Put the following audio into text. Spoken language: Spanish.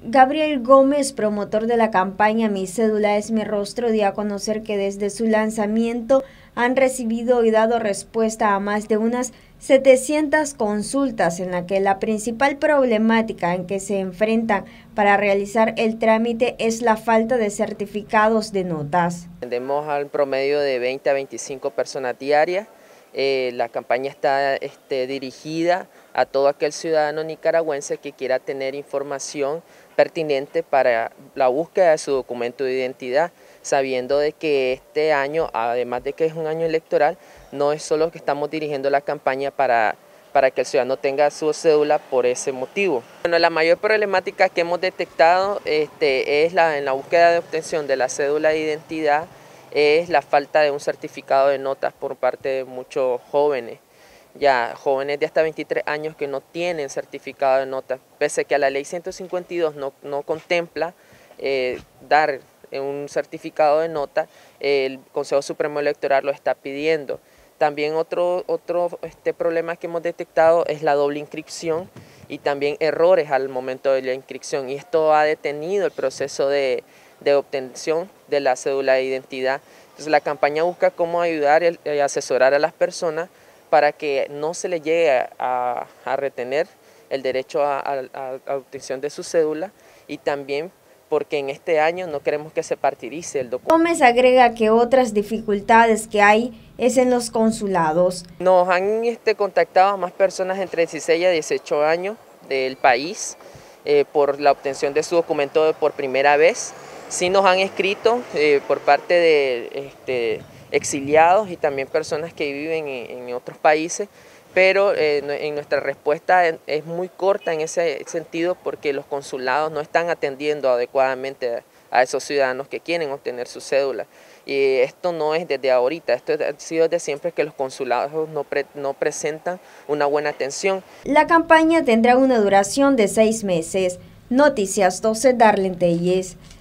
Gabriel Gómez, promotor de la campaña Mi Cédula es mi Rostro, dio a conocer que desde su lanzamiento han recibido y dado respuesta a más de unas 700 consultas, en la que la principal problemática en que se enfrentan para realizar el trámite es la falta de certificados de notas. Atendemos al promedio de 20 a 25 personas diarias. La campaña está dirigida a todo aquel ciudadano nicaragüense que quiera tener información pertinente para la búsqueda de su documento de identidad, sabiendo de que este año, además de que es un año electoral, no es solo que estamos dirigiendo la campaña para que el ciudadano tenga su cédula por ese motivo. Bueno, la mayor problemática que hemos detectado es en la búsqueda de obtención de la cédula de identidad, es la falta de un certificado de notas por parte de muchos jóvenes. Ya jóvenes de hasta 23 años que no tienen certificado de notas, pese a que a la ley 152 no contempla dar un certificado de nota, el Consejo Supremo Electoral lo está pidiendo. También otro problema que hemos detectado es la doble inscripción y también errores al momento de la inscripción, y esto ha detenido el proceso de obtención de la cédula de identidad. Entonces la campaña busca cómo ayudar y asesorar a las personas para que no se les llegue a retener el derecho a obtención de su cédula, y también porque en este año no queremos que se partidice el documento. Gómez agrega que otras dificultades que hay es en los consulados. Nos han contactado a más personas entre 16 a 18 años del país por la obtención de su documento por primera vez. Sí nos han escrito por parte de exiliados y también personas que viven en otros países, pero en nuestra respuesta es muy corta en ese sentido, porque los consulados no están atendiendo adecuadamente a esos ciudadanos que quieren obtener su cédula. Y esto no es desde ahorita, esto ha sido desde siempre, que los consulados no presentan una buena atención. La campaña tendrá una duración de 6 meses. Noticias 12, Darlene Telles.